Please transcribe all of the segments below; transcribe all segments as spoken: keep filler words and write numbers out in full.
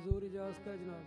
जोर इजाजत है जनाब।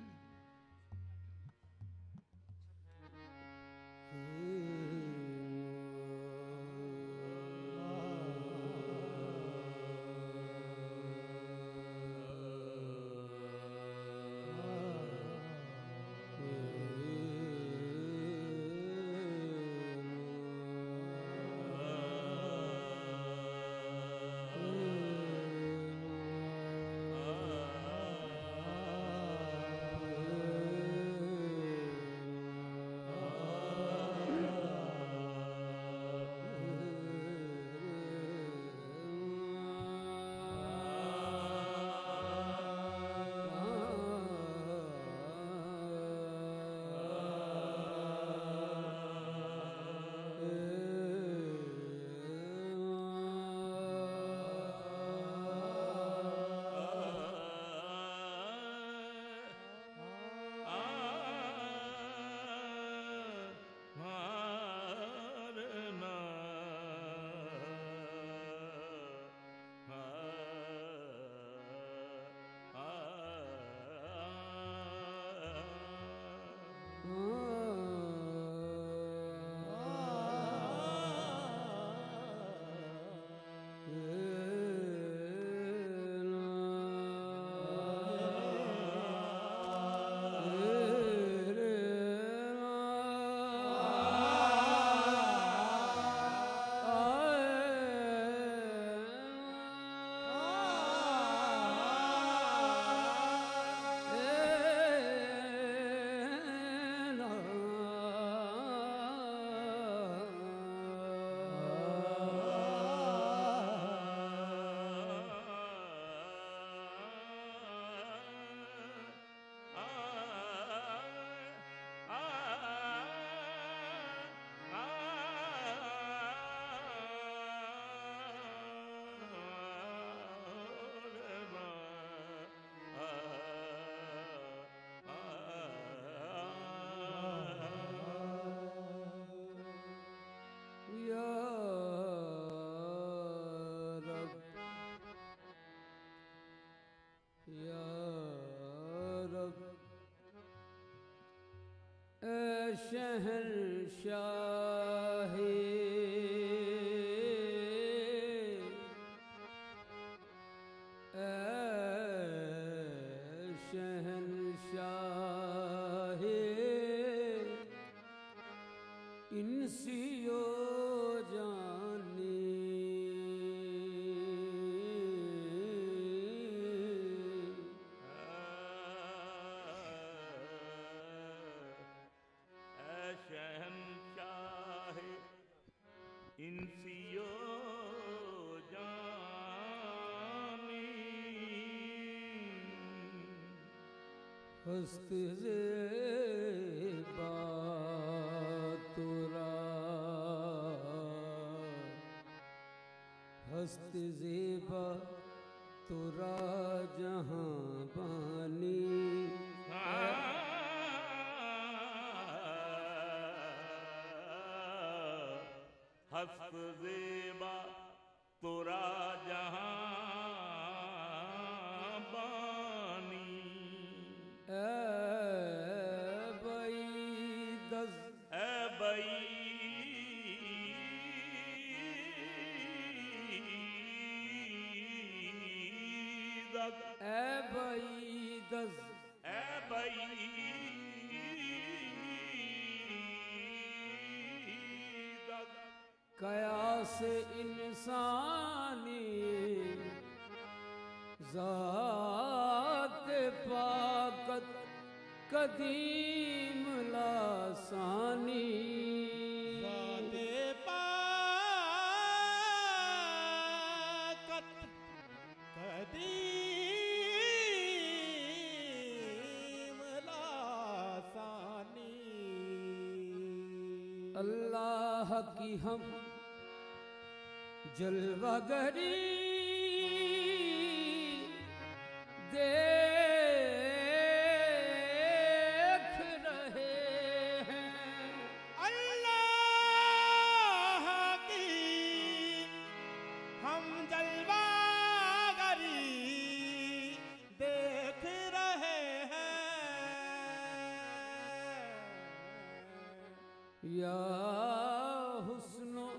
शहंशाही शहंशाही इंसियो जानी इंसियो जानी हस्त ज़ेबा तुरा हस्त ज़ेबा तुरा जहाँ बानी हस्त ज़ेबा तुरा जहाँ बानी ए बई दस ए बई दस ए बई दस ए बई कयास इंसानी ज़ात पाकत कदीम लासानी ज़ात पाकत कदीम लासानी अल्लाह की हम जलवागरी देख रहे हैं अल्लाह की हम जलवागरी देख रहे या हुस्नो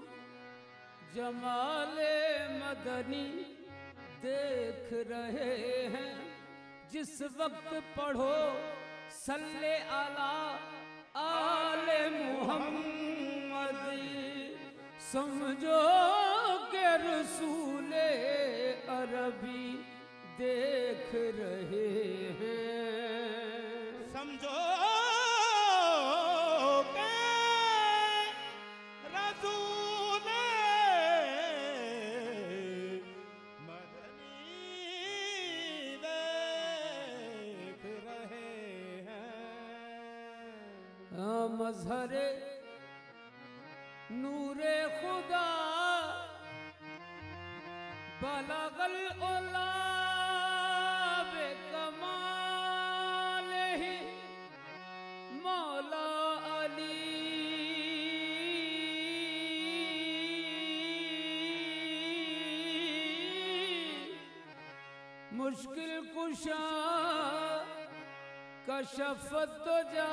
जमाले मदनी देख रहे हैं, जिस वक्त पढ़ो सल्ले अला आले मुहम्मद, समझो के रसूले अरबी देख रहे हैं। समझो के रसूले मदनी देख रहे हैं। मजहरे नूरे खुदा बलगल ओला बेकमाल ही मौला अली, मुश्किल कुशा कशफत तो जा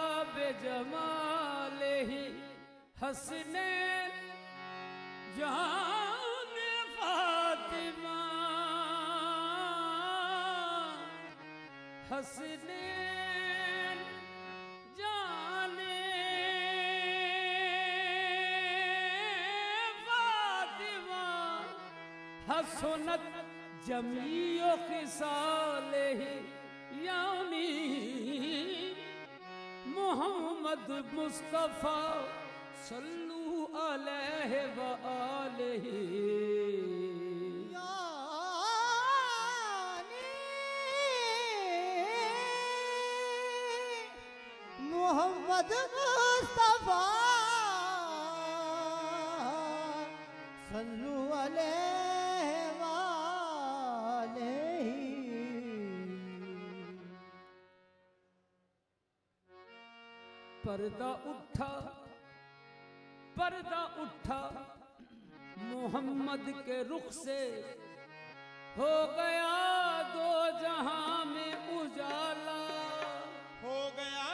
बेजमाल ही, हसने जान फातिमा, हसने जाने फातिमा, हसनत जमीओ खिसाले ही, यानी मोहम्मद मुस्तफा सल्लू अलैहि व आलिहि। यानी मोहम्मद मुस्तफा सल्लू अलैहि व आलिहि। पर्दा उठा पर्दा उठा मोहम्मद के रुख से, हो गया दो जहां में उजाला, हो गया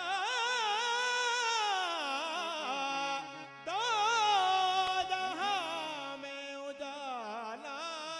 दो जहां में उजाला।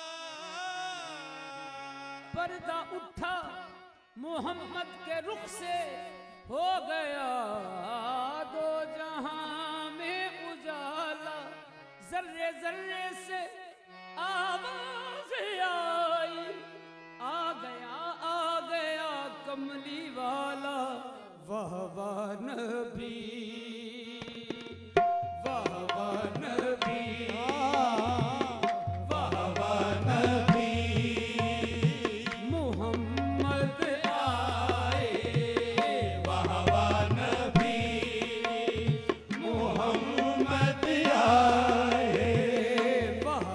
पर्दा उठा मोहम्मद के रुख से, हो गया दो जहां में उजाला, जर्रे जर्रे से आवाज आई, आ गया आ गया कमली वाला, वाह वाह नबी, वाह वाह नबी, वाह वाह नबी, मोहम्मद आए, वाह वाह नबी, मोहम्मद आए, वाह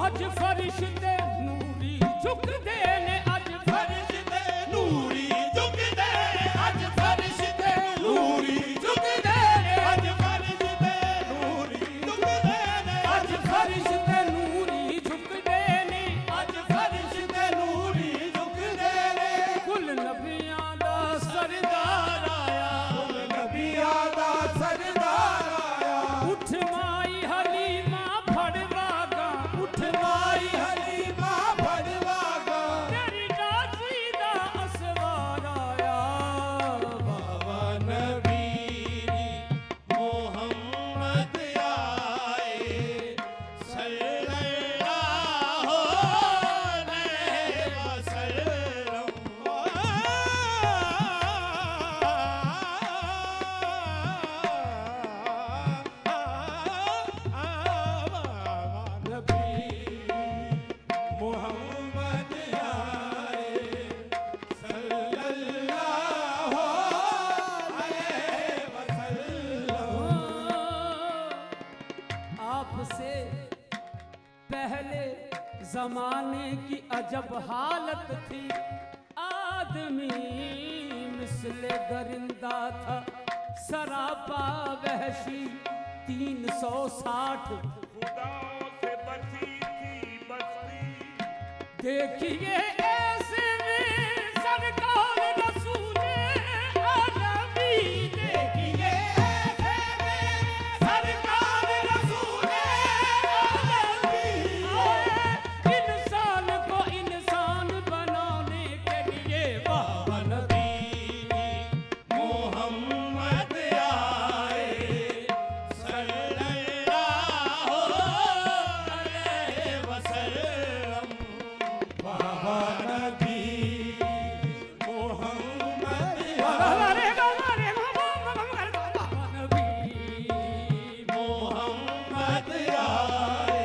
अज फरिश्ते नूरी झुकदे ने अज फरिश्ते नूरी झुकदे अज फरिश्ते नूरी झुकदे अज फरिश्ते नूरी झुकदे अज फरिश्ते नूरी झुकदे ने अज फरिश्ते नूरी झुकदे कुल नबियां दा सरदार आया नबियां दा सरदार आया उठ माई हलीमा फड़वागा उठ माई हलीमा फड़वागा तेरी दासी दा असवार आया बाबा नबी मोहम्मद आए सल्लल्लाहु अलैहि वसल्लम मोहम्मद आए सल्लल्लाहु अलैहि वसल्लम आपसे पहले जमाने की अजब हालत थी आदमी मिसले दरिंदा था सरापा वहशी तीन सौ साठ खुदाओं से बची थी बस्ती देखिए ऐसे में सरकार रसूले आलमी देखिए ऐसे में सरकार रसूले आलमी इंसान को इंसान बनाने के लिए वाह नबी मोहम्मद आए सल्लल्लाहु अलैहि वसल्लम बाबा नबी मोहम्मद अरे बाबा रे बाबा नबी मोहम्मद आए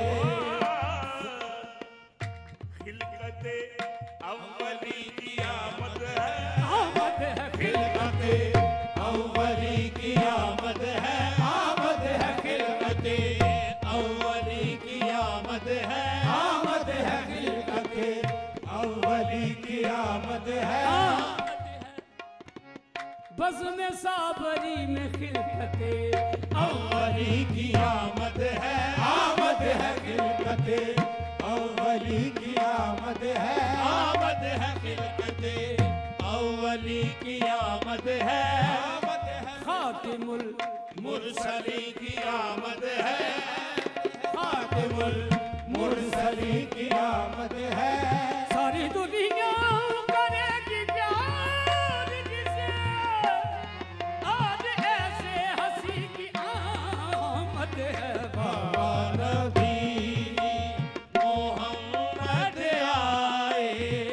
खिलकते अव्वली की आमद है आमद है खिलकते अव्वली की आमद है आमद है खिलकते अव्वली की आमद है आमद है खिलकते अव्वली की आमद है बज़ में साबरी में खिलकते अव्वली की आमद है आमद है खिलकते अव्वली की आमद है आमद है खिलकते अव्वली की आमद है आमद है खातिमुल मुरसली की आमद है खातिमुल मुरसली की आमद है सारी दुनिया करेगी प्यार जिसे आज ऐसे हंसी की आमद है बाबा नबी मोहम्मद आए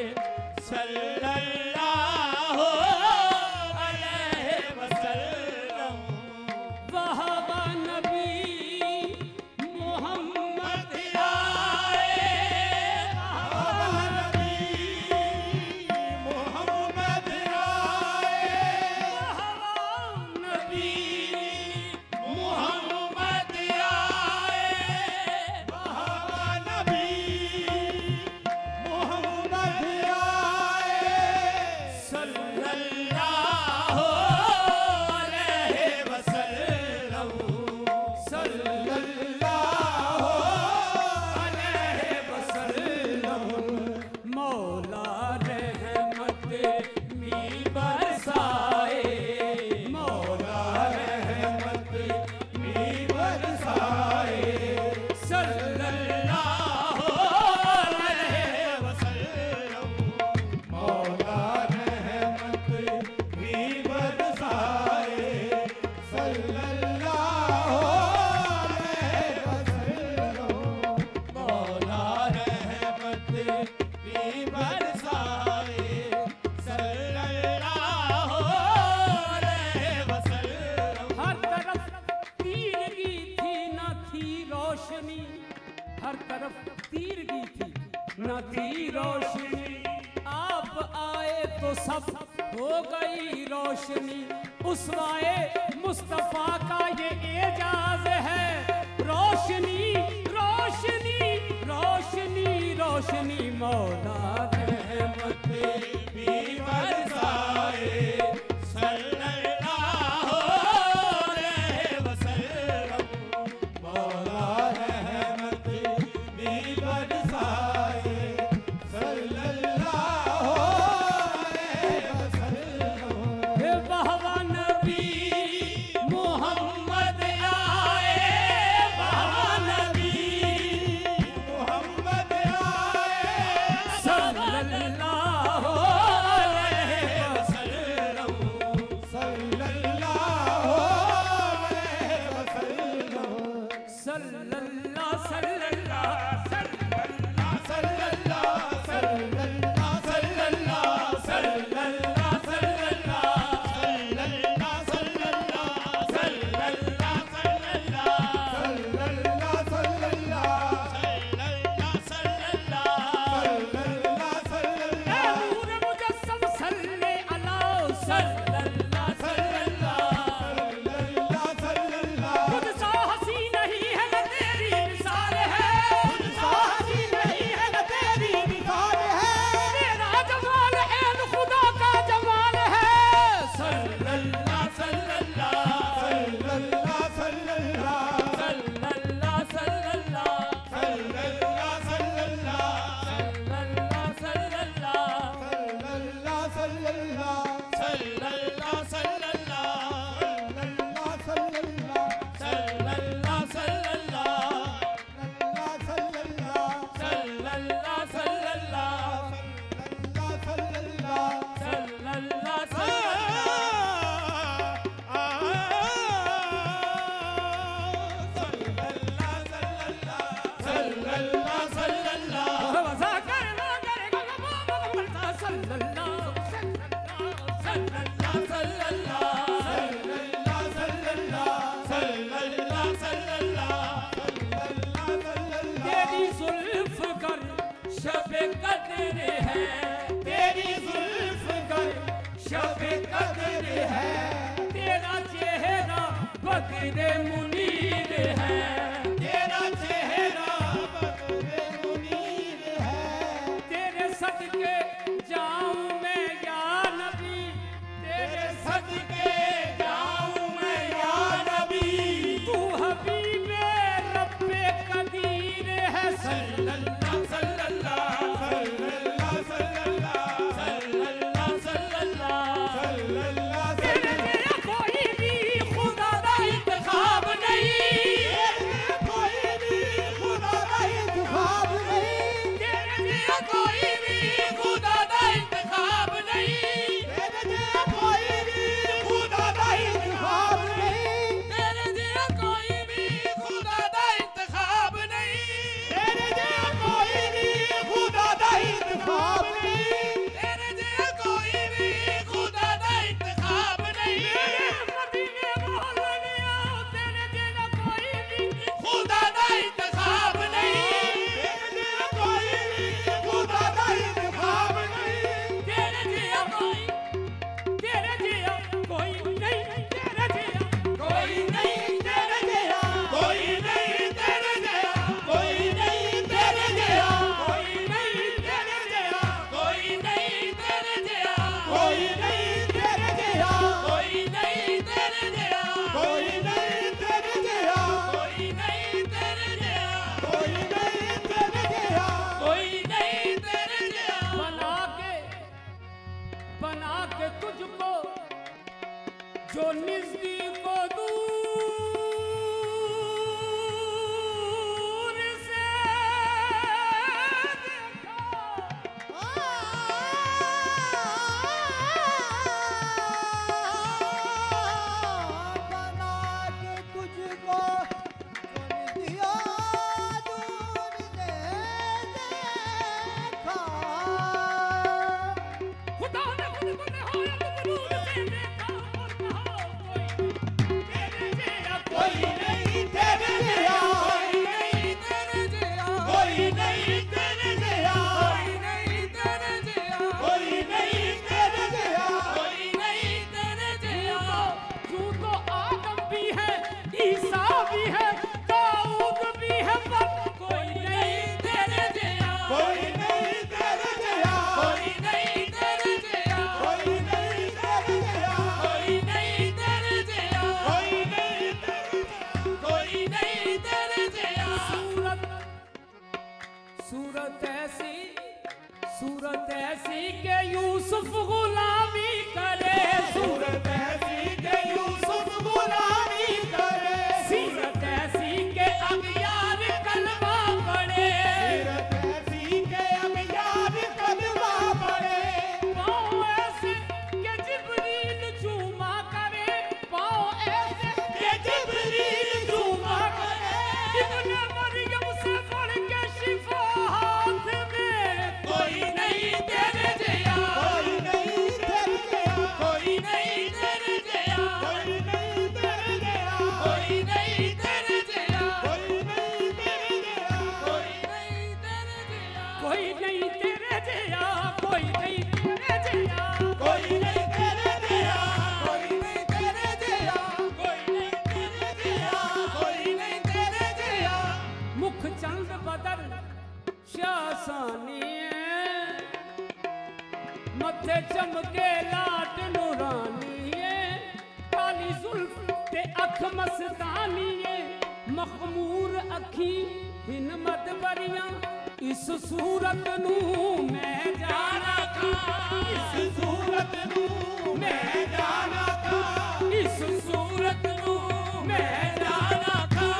सल्लल्लाहु अलैहि वसल्लम वहाबा नबी मोहम्मद आए बाबा नबी मोहम्मद आए नबी मोहम्मद आए बाबा नबी मोहम्मद आए सल्लल्लाहु अलैहि वसल्लम सल्लल्लाहु अलैहि वसल्लम मौला रहमत मी बरसाए मौला रहमत मी बरसाए सल्लल्लाहु अलैहि वसल्लम मौला रहमत मी बरसाए सल्लल्लाहु अलैहि वसल्लम मौला रहमत मी बरसाए सल्लल्लाहु अलैहि वसल्लम हर तरफ तीरगी थी न थी रोशनी हर तरफ तीरगी थी न थी रोशनी आप आए तो सब हो गई रोशनी उसवाए मुस्तफा का ये एजाज है रोशनी रोशनी रोशनी रोशनी मौला रहमत भी बरसाए सल्लल्लाहु अलैहि वसल्लम मौला रहमत भी बरसाए सल्लल्लाहु अलैहि वसल्लम हे बहवा नबी मोहम्मद आए बहवा नबी मोहम्मद आए सल्लल्लाहु अलैहि वसल्लम सल्लल्लाहु अलैहि वसल्लम सल्लल्लाहु सल्लल्लाहु नूर मुजस्सम सल्ले अला सल्लल्लाहु खुद सा हसी नहीं है न तेरी मिसाल है खुद सा हसी नहीं है न तेरी मिसाल है तेरा जमाल है न खुदा का जमाल है सल्लल्लाहु सल्लल्लाहु सल्लल्लाहु सल्लल्लाहु सल्लल्लाहु तेरी जुल्फ कर शब कदर है तेरी जुल्फ कर शब कदर है तेरा चेहरा बदरे मुनीर है तेरा चेहरा बदरे मुनीर है तेरे सदके जाऊं मैं या नबी तेरे सदके जाऊं मैं या नबी तू हबीबे रब्बे कदीर है सल्लल्लाहु सल्लल्लाहु सल्लल्लाहु सल्लल्लाहु सल्लल्लाहु तेरे जैसा कोई भी खुदा दा इंतखाब नहीं कोई भी खुदा दा इंतखाब नहीं तेरे जैसा कोई भी खुदा दा इंतखाब नहीं तेरे जैसा कोई भी खुदा दा इंतखाब नहीं तेरे जैसा कोई भी खुदा दा इंतखाब नहीं तेरे जैसा कोई सूरत ऐसी सूरत ऐसी के यूसुफ गुलामी करे, सूरत ऐसी के यूसुफ गुलामी करे, सूरत ऐसी के अगियार कलमा पड़े, सीरत ऐसी के अगियार कलमा पड़े, पाँव ऐसे के जिब्रील चूमा करे, पाँव ऐसे के जिब्रील चूमा करे, इब्ने मरियम से बढ़ के शिफा हाथ में, कोई नहीं तेरे जया, कोई नहीं तेरे जया, कोई नहीं तेरे जया, कोई नहीं तेरे जया, कोई नहीं तेरे जया, कोई नहीं तेरे जया, कोई नहीं तेरे जया, कोई नहीं तेरे जया, कोई नहीं तेरे जया, कोई नहीं तेरे जया, कोई नहीं तेरे जया, कोई नहीं तेरे जया, कोई नहीं तेरे जया, मुख चंद बदल शासानी मथे चमके लाट नूरानी काली जुल्फ ते अख मस्तानी मखमूर अखी हिन मदबरियां इस सूरत नू मैं जाना खा, इस सूरत नू मैं जाना था, इस सूरत नू मैं जाना खा,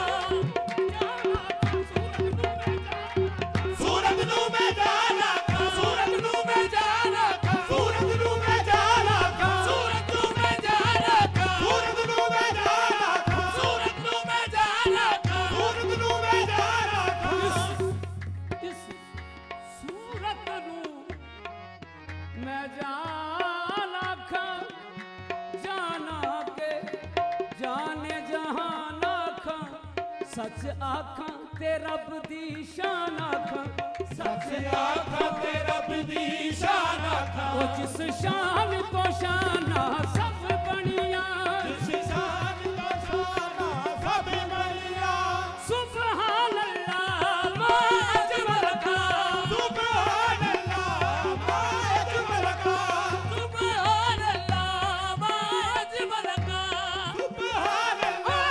सूरत नू मैं जाना था, सूरत नू मैं जाना खा, सूरत नू मैं जाना था, सूरत नू मैं जाना खा, सूरत नू मैं जाना था, सूरत नू मैं जाना खा, सूरत नू मैं जाना था, इस सूरत नू मैं जाना खा, जाना के जाने जहान आखा, सच आखा ते रब दी शान आखा, सच आखा ते रब दी शान आखा, ओ जिस शान तो शाना सब बनिया, जिस शान तो शाना सब बनिया, सुभान अल्लाह मा अजमल का, सुभान अल्लाह मा अजमल का, सुभान अल्लाह मा अजमल का, सुभान अल्लाह,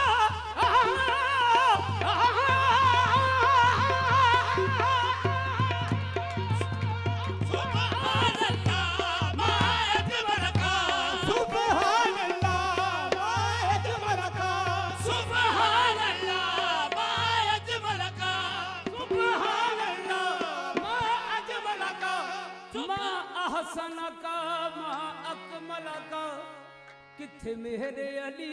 सुभान अल्लाह मा अजमल का, सुभान अल्लाह मा अजमल का, सुभान अल्लाह मा अजमल का, सुभान अल्लाह मा अजमल का, मा अहसन का मा अकमल का, किथे मेरे अली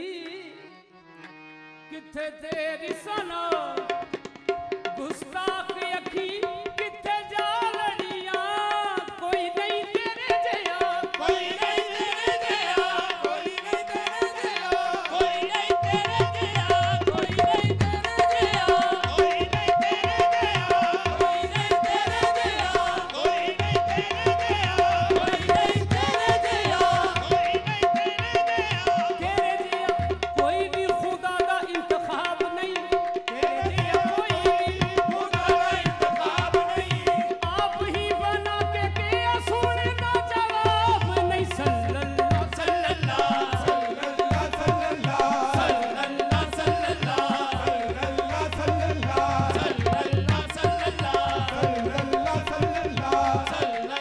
किथे तेरी सना, गुस्ताख अखी किथे जालड़ियां, कोई नहीं तेरे जया, कोई नहीं तेरे जया, कोई नहीं तेरे जया, कोई नहीं तेरे जया, कोई नहीं तेरे जया, कोई नहीं तेरे जया, कोई नहीं तेरे जया, कोई नहीं तेरे जया, कोई नहीं तेरे जया, कोई नहीं तेरे जया, तेरे जया कोई भी खुदा दा इंतखाब नहीं, तेरे जया कोई खुदा का इंतखाब नहीं, आप ही बना के किया सुने ना जवाब नहीं, सल्लल्लाहु सल्लल्लाहु सल्लल्लाहु सल्लल्लाहु सल्लल्लाहु सल्लल्लाहु सल्लल्लाहु सल्लल्लाहु सल्लल्लाहु सल्लल्लाहु सल्लल्लाहु सल्लल्लाहु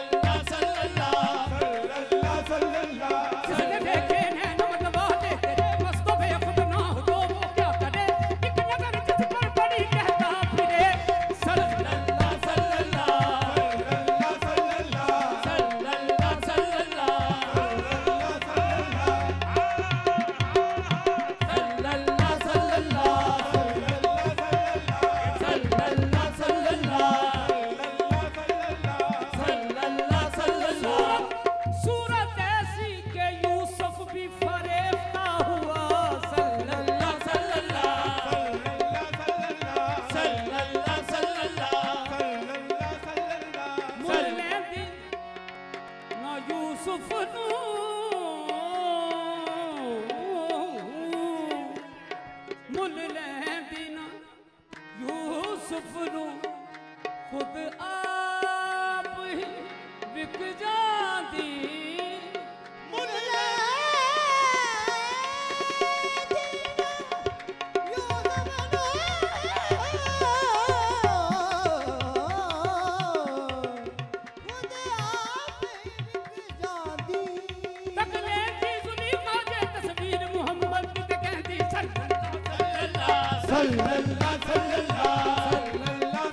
सल्लल्लाहु सल्लल्लाहु सल्लल्लाहु जिसने देखे नैन मनवा दे तेरे मस्तो बेखुद ना हो तो वो क्या करे, एक नजर जिस पर पड़ी कहता फिरे, सल्लल्लाहु सल्लल्लाहु सल्लल्लाहु सल्लल्लाहु सल्लल्लाहु सल्लल्लाहु सल्लल्लाहु सल्लल्लाहु सूरत ऐसी के यूसुफ भी फरेफ्ता हुआ, सल्लल्लाहु सल्लल्लाहु सल्लल्लाहु सल्लल्लाहु मुल्ले दिन ना यूसुफ नू मुल्ले दिन यूसुफ नू खुद आप ही विक जाती, मुल्ले दीना यूसुफ नू सल्लल्लाह सल्लल्लाह सल्लल्लाह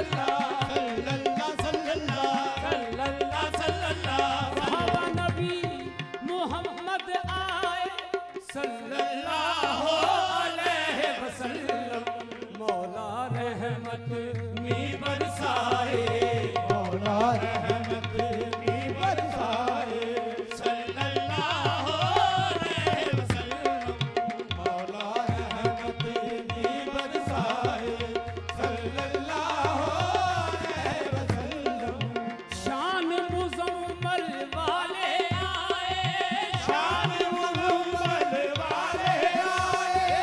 सल्लल्लाह सल्लल्लाह हवा नबी मोहम्मद आए सल्लल्लाहु अलैहि वसल्लम मौला रहमत मी बरसाए मौला रहमत मी बरसाए सल्लल्लाहु अलैहि वसल्लम मौला रहमत मी बरसाए सल्लल्लाहु अलैहि वसल्लम शान मुजम्मल वाले आए शान मुहम्मद वाले आए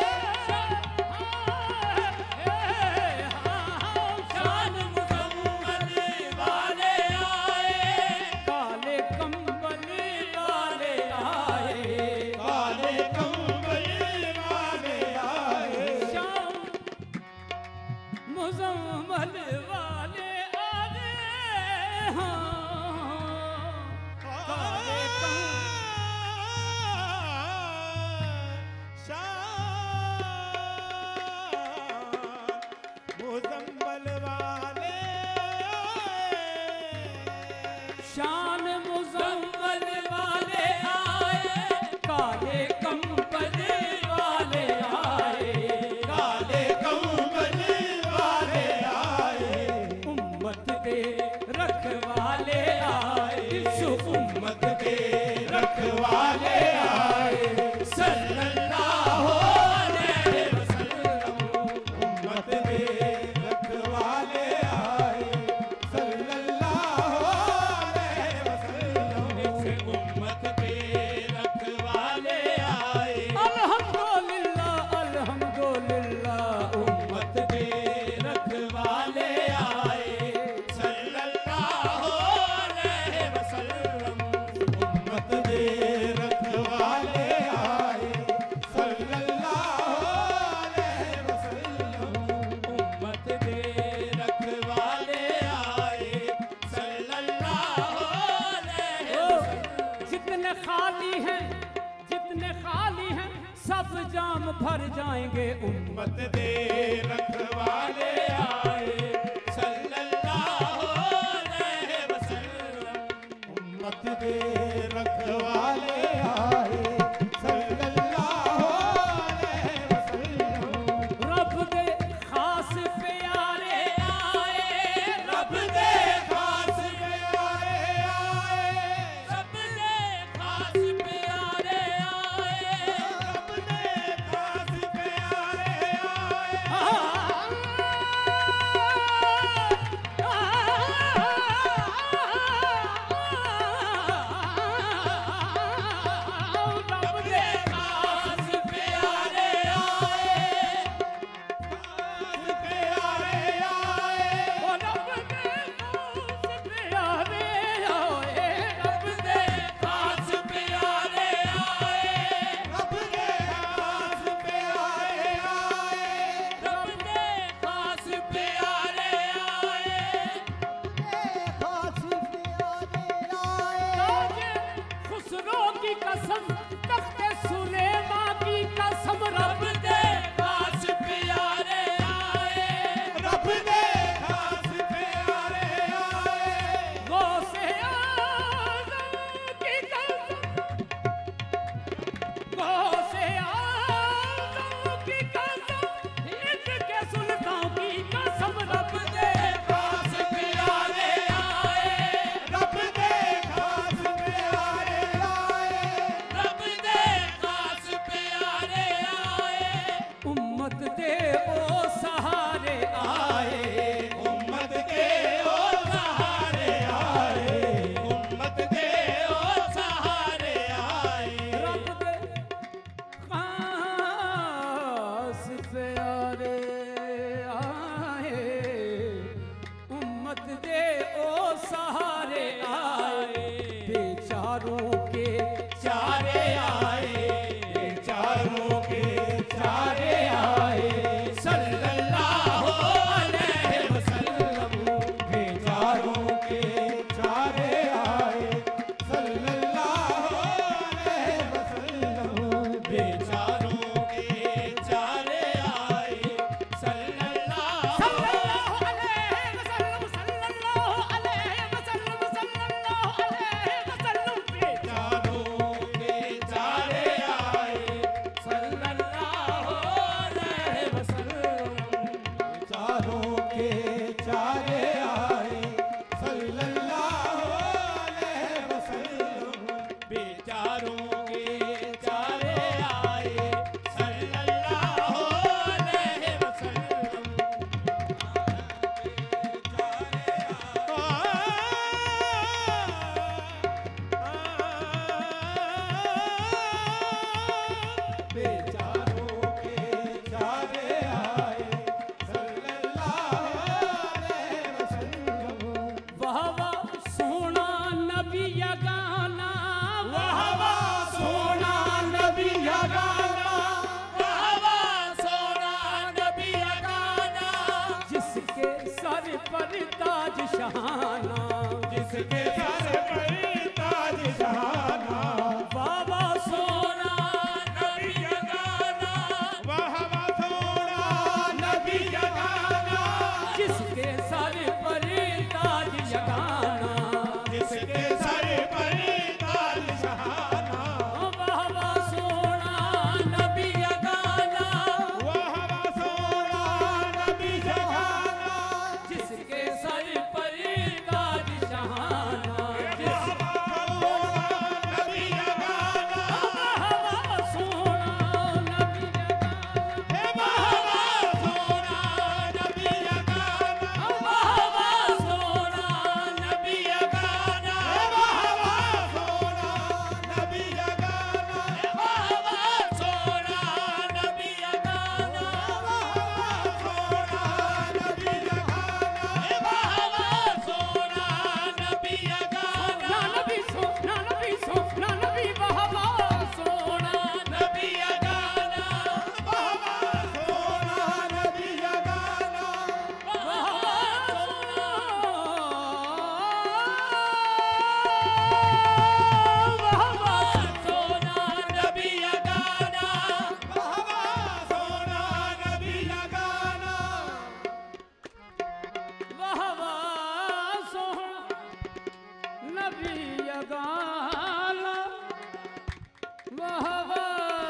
शान मुजम्मल वाले आए काले कंबल वाले आए काले कंबल वाले आए शान मुजम्मल वाले आए हाँ काले मुजम्मल वाले शान मुजम्मल वाले आए काले कंबल वाले आए काले कंबल वाले आए उम्मत के रखवाले आए इस उम्मत के रखवाले आए सल्लल्लाहु अलैहि वसल्लम उम्मत के रखवाले आए सल्लल्लाहु अलैहि वसल्लम उम्मत के रखवाले आए अल्हम्दुलिल्लाह अल्हम्दुलिल्लाह उम्मत के रखवाले आए सल्लल्लाहु अलैहि वसल्लम उम्मत के रखवाले आए सल्लल्लाहु अलैहि वसल्लम उम्मत के रखवाले आए सल्लल्लाहु अलैहि वसल्लम जितने खाली हैं जितने खाली हैं सब जाम भर जाएंगे उम्मत उम्मत दे रखवाले आए सल्लल्लाहु अलैहि वसल्लम उम्मत दे रखवाले आए सल्लल्लाहु अलैहि वसल्लम रब दे खास प्यारे आए रब दे खास प्यारे आए रब दे खास प्यारे आए रब दे खास प्यारे आए शहाना, जिसके सर पर ताज शहाना, बाबा सोना नबी जगाना, वाह वाह सोना नबी जगाना, जिसके सर पर ताज जगाना, जिसके सर पर ताज शहाना, बाबा सोना नबी जगाना, वाह वाह सोना नबी जगाना, जिसके सर पर ताज शहाना, जिस नबी जगाना, बाबा सोना नबी जगाना, हे बाबा सोना नबी जगाना, बाबा सोना नबी जगाना, हे बाबा सोना नबी जगाना, बाबा सोना नबी जगाना, सोना नबी जगाना, ना नबी सो ना नबी सो ना नबी बाबा सोना नबी जगाना, बाबा सोना नबी जगाना, बाबा सोना नबी जगाना, बाबा सोना नबी जगाना, बाबा सोना नबी जगाना, बाबा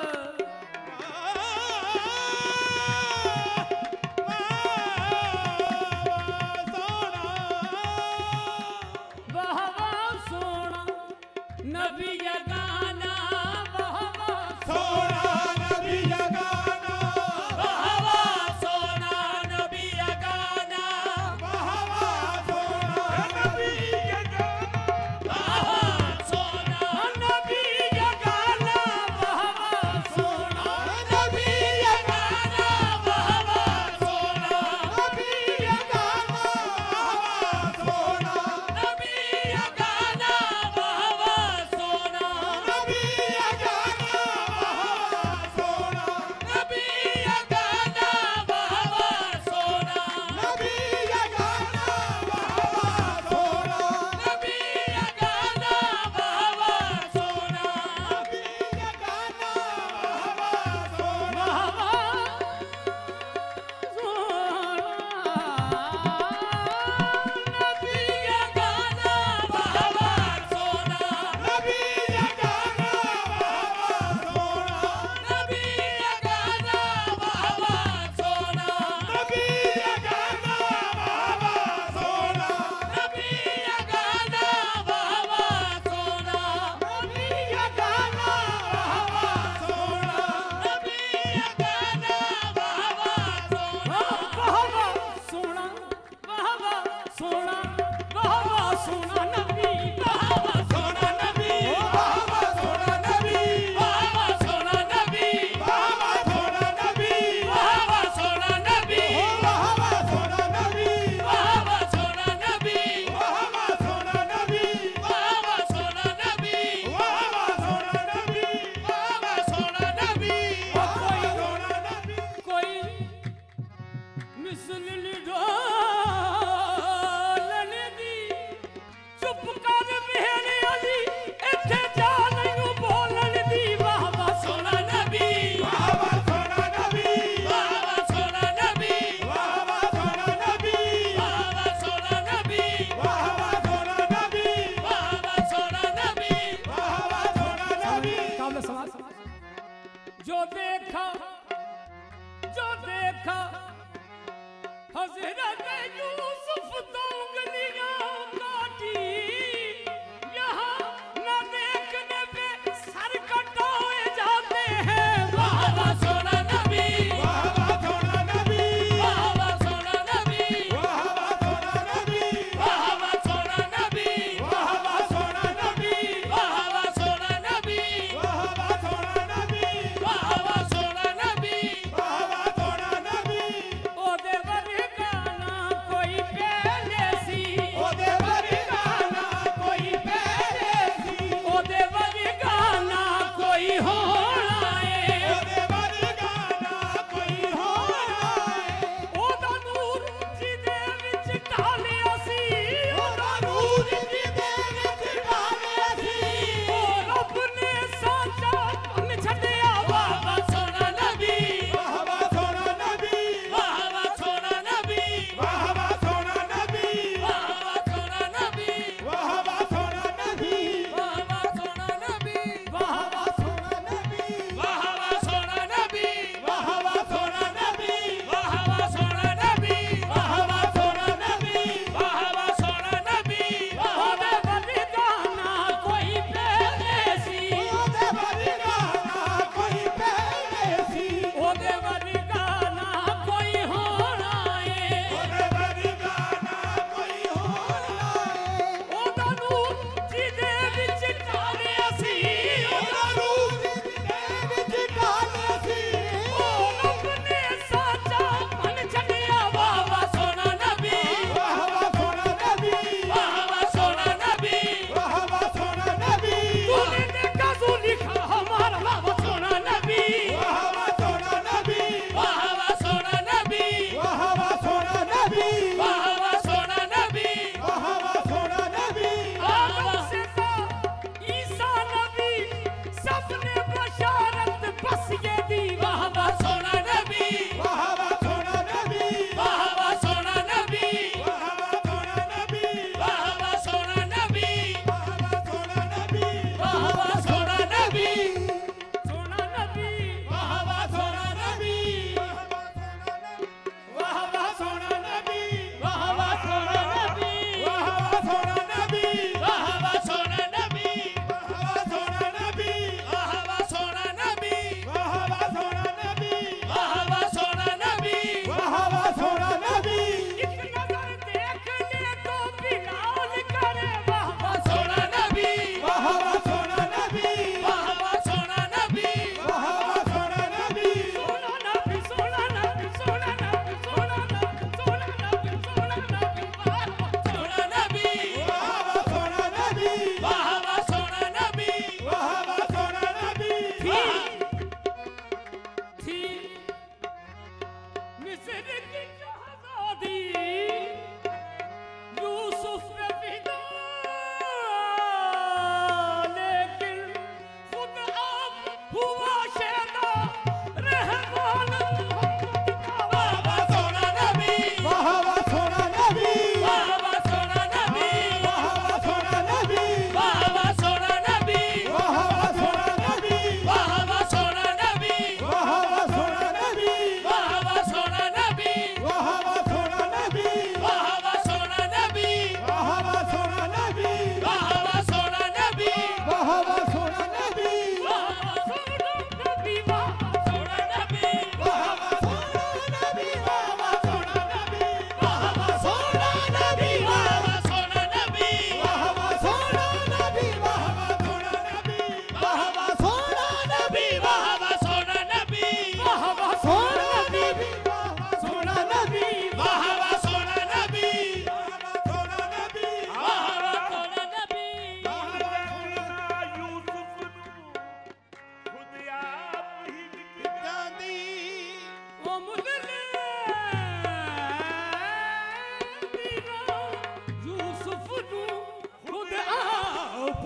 बाबा सोना नबी जगाना, बाबा सोना नबी जगाना, बाबा सोना नबी जगाना, बाबा सोना नबी जगाना, बाबा सोना नबी जगाना, बाबा सोना नबी जगाना, बाबा सोना नबी जगाना, सोना नबी जगाना, बाबा सोना नबी जगाना, सोना नबी जगाना, बाबा सोना नबी जगाना, सोना नबी जगाना, बाबा सोना नबी जगाना, सोना नबी जगाना, सोना नबी जगाना, सोना नबी जगाना, सोना नबी जगाना, सोना सोना नबी, बाबा सोना नबी, बाबा सोना नबी, बाबा सोना नबी, बाबा सोना नबी, बाबा सोना नबी, बाबा सोना नबी, बाबा सोना नबी, बाबा सोना नबी, बाबा सोना नबी, बाबा सोना नबी, बाबा सोना नबी, कोई मिसल ढोलन दी जो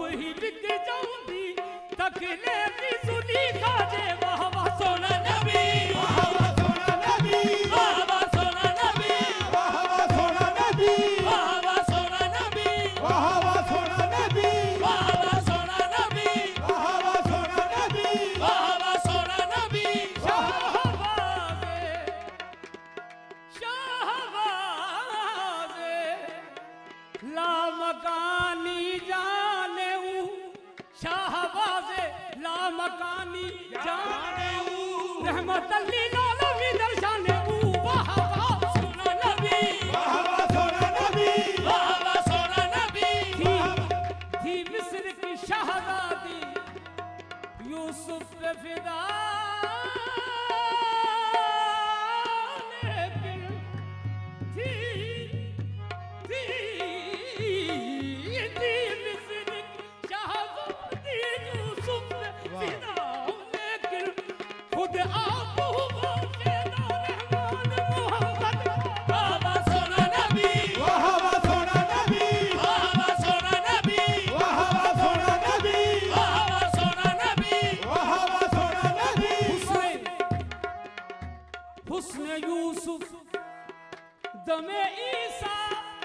ही बिक जाऊंगी तकले की सुनी खाजे वाह वाह सोना नबी वाह वाह सोना नबी वाह वाह सोना नबी वाह वाह सोना नबी वाह वाह सोना नबी वाह वाह सोना नबी वाह वाह सोना नबी वाह वाह सोना नबी वाह वाह सोना नबी शाहबाज़े शाहबाज़े लामकानी जाने ऊ शाहबाज़े लामकानी जाने ऊ रहमत लिल आलमीन दर्शाने ऊ वाह वाह सोना नबी वाह वाह सोना नबी वाह वाह सोना नबी थी थी मिस्र की शहजादी यूसुफ पे फिदा लेकिन थी थी थी मिस्र की शहजादी यूसुफ पे फिदा लेकिन खुद आप हुआ रहमान मोहम्मद बाबा सोना नबी वाह वाह सोना नबी वाह वाह सोना नबी वाह वाह सोना नबी वाह वाह सोना नबी वाह वाह सोना नबी हुस्ने हुस्ने यूसुफ दमे ईसा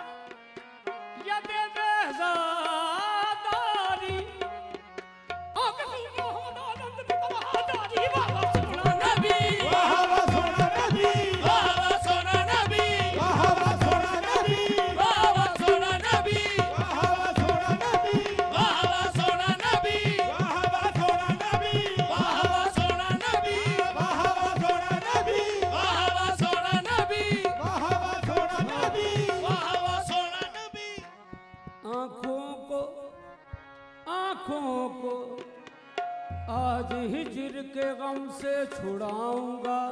यदे बेज़ादारी आगे मोहम्मद आनंद में बहादारी वाह वाह सोना नबी वाह वाह सोना नबी वाह वाह सोना नबी वाह वाह सोना नबी वाह वाह सोना नबी वाह वाह सोना नबी वाह वाह सोना नबी वाह वाह सोना नबी वाह वाह सोना नबी वाह वाह सोना नबी वाह वाह सोना नबी वाह वाह सोना नबी वाह वाह सोना नबी आँखों को आँखों को आज हिजर के गम से छुड़ाऊंगा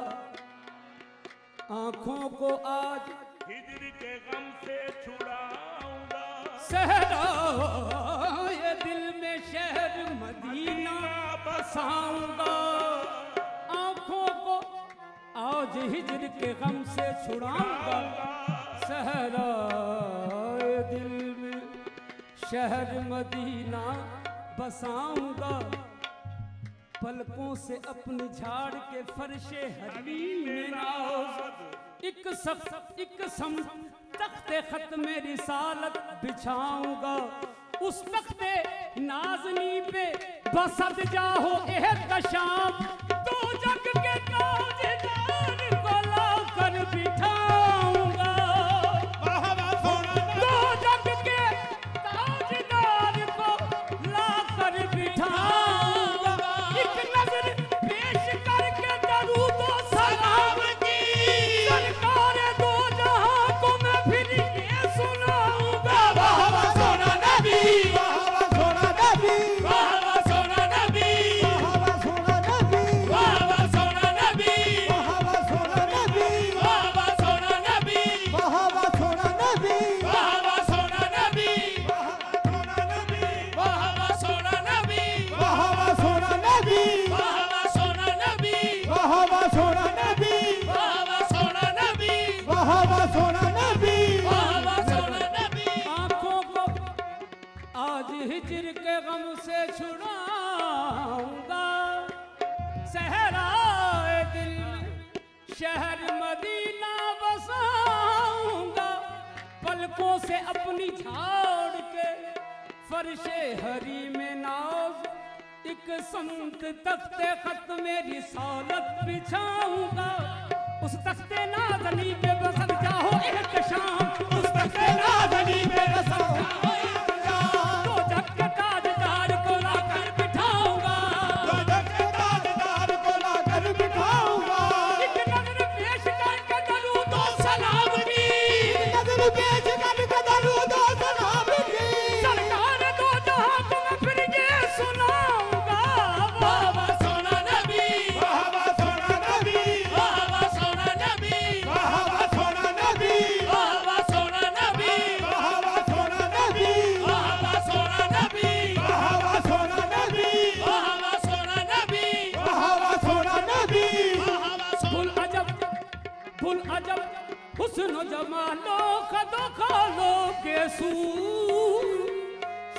आँखों को आज हिजर के गम से छुड़ाऊंगा सहरा ये दिल में शहर मदीना बसाऊंगा आँखों को आज हिजर के गम से छुड़ाऊंगा सहरा ये दिल में शहर मदीना बसाऊंगा पलकों से अपने झाड़ के फर्शे हरी में नाज एक सख्त एक सम तख्ते खत में रिसालत बिछाऊंगा उस तख्ते नाजनी पे बसत जाओ एक शाम दो जग के ताजदार को लाकर बिठाऊंगा वाह वाह सोना दो जग के ताजदार को लाकर बिठाऊंगा एक नजर पेश करके दरूद व सलाम की सरकार दो जहां को मैं फिर ये सुनाऊंगा वाह वाह सोना नबी वाह वाह सोना नबी वाह वाह सोना नबी वाह वाह सोना नबी वाह वाह सोना नबी वाह वाह सोना नबी वाह वाह सोना नबी वाह वाह सोना नबी वाह वाह सोना नबी वाह वाह सोना नबी वाह वाह सोना नबी वाह वाह सोना नबी वाह वाह सोना नबी वाह वाह सोना नबी वाह वाह सोना नबी वाह वाह सोना नबी आँखों को आज हिजर के गम से छुड़ाऊंगा सहराए दिल में शहर मदीना बसाऊंगा पलकों से अपनी झाड़ के फर्शे हरी में नाज एक संत तख्ते खत में रिसालत बिछाऊंगा उस तख्ते नाज़नी पे बसत जाओ एक शाम उस तख्ते नाज़नी पे बसत जाओ एक शाम दो जग के ताजदार को लाकर बिठाऊंगा दो जग के ताजदार को लाकर बिठाऊंगा एक नजर पेश करके दरूद व सलाम की नजर पेश करके दरूद व सलाम की सरकार दो जहां को मैं फिर ये सुनाऊंगा वाह वाह सोना नबी वाह वाह सोना नबी वाह वाह सोना नबी वाह वाह सोना नबी वाह वाह सोना नबी वाह वाह सोना नबी वाह वाह सोना नबी वाह वाह सोना नबी वाह वाह सोना नबी वाह वाह सोना नबी फुल अजब फुल अजब हुस्न जमालो खदो खालो के सू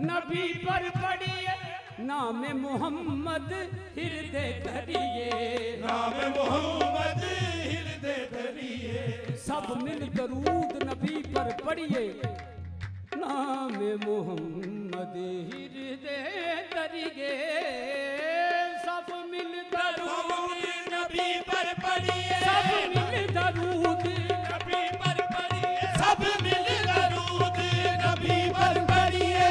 नबी पर पढ़िए, नाम मोहम्मद हृदय धरिए, नाम मोहम्मद हृदय धरिए। सब मिल दरूद नबी पर पढ़िए, नाम मोहम्मद हृदय धरिए। सब मिल दरूद नबी पर पढ़िए, सब मिल दरूद नबी पर पढ़िए, सब मिल दरूद नबी पर पढ़िए,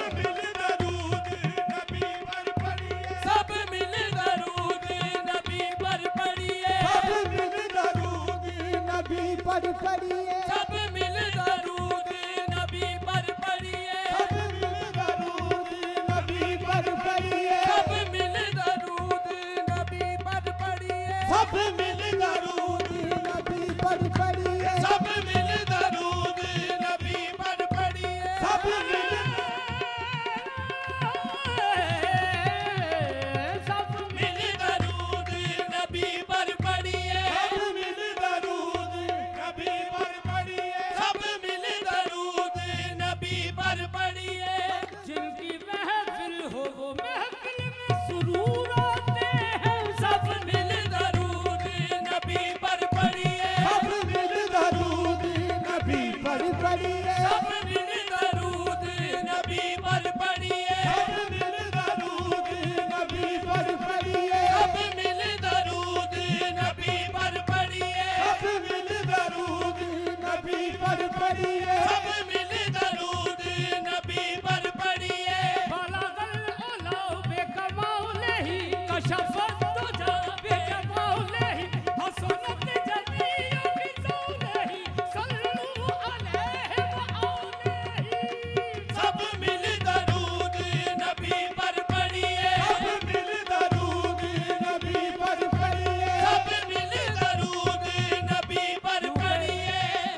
सब मिल दरूद नबी पर पढ़िए। सब मिल दरूद नबी पर पढ़िए, सब मिल दरूद नबी पर पढ़िए। सब मिल दरूद नबी पर पढ़िए, सब मिल दरूद नबी पर पढ़िए। सब मिल दरूद नबी पर पढ़िए, सब मिल दरूद नबी पर पढ़िए। सब मिल सब मिल दरूद नबी पर पढ़िए। सब मिल दरूद नबी पर पढ़िए, सब मिल दरूद नबी पर पढ़िए। जिनकी महफिल हो वो महफिल में सुरूर आते हैं। सब सब मिल दरूद नबी पर पढ़िए। सब मिल दरूद नबी पर पढ़िए, सब मिल दरूद नबी पर पढ़िए। सब मिल दरूद नबी पर पढ़िए, सब मिल दरूद नबी पर पढ़िए। सब मिल दरूद नबी पर पढ़िए, सब मिल दरूद नबी पर पढ़िए। बलगल ओलाओ बेकमाले ही कशफत तो जा बेजमाले ही हसनत जदियो बिसौले ही सल्लू अलैहि व औले ही। सब मिल दरूद नबी पर पढ़िए। सब मिल दरूद नबी पर पढ़िए, सब मिल दरूद नबी पर पढ़िए।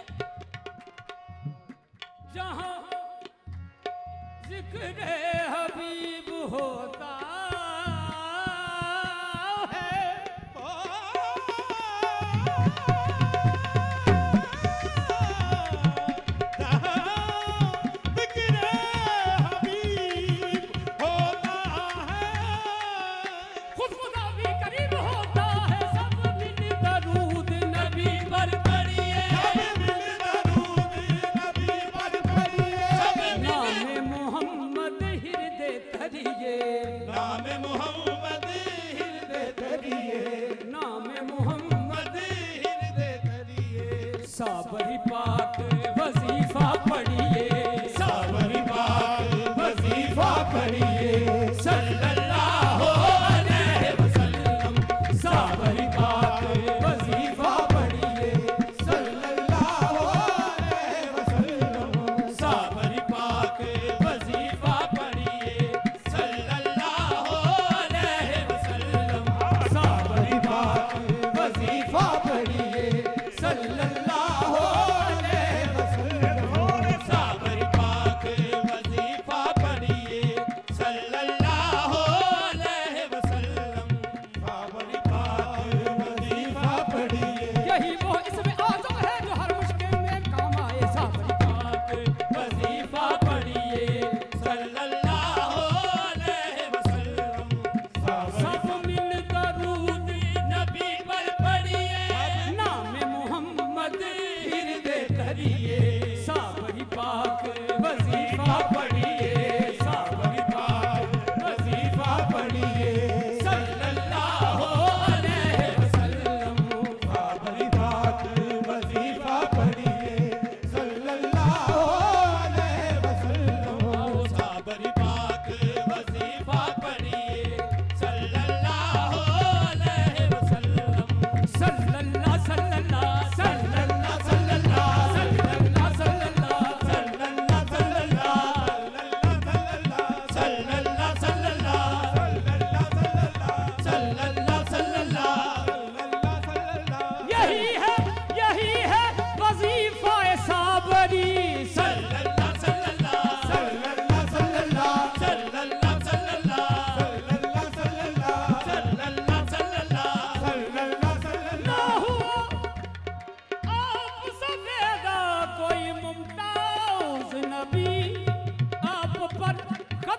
जहाँ जिक्र हबीब होता है, खुद खुदा भी करीब होता है। सब मिल दरूद नबी पर पढ़िए, नाम मोहम्मद हृदय धरिए। नाम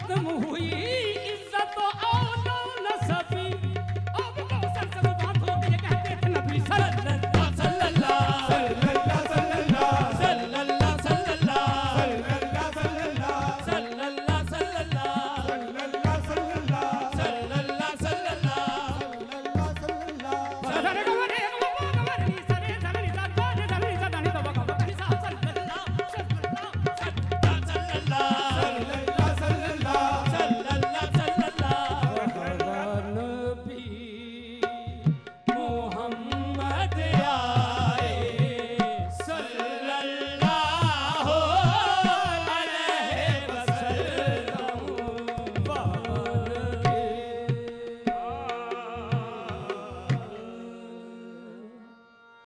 खत्म हुई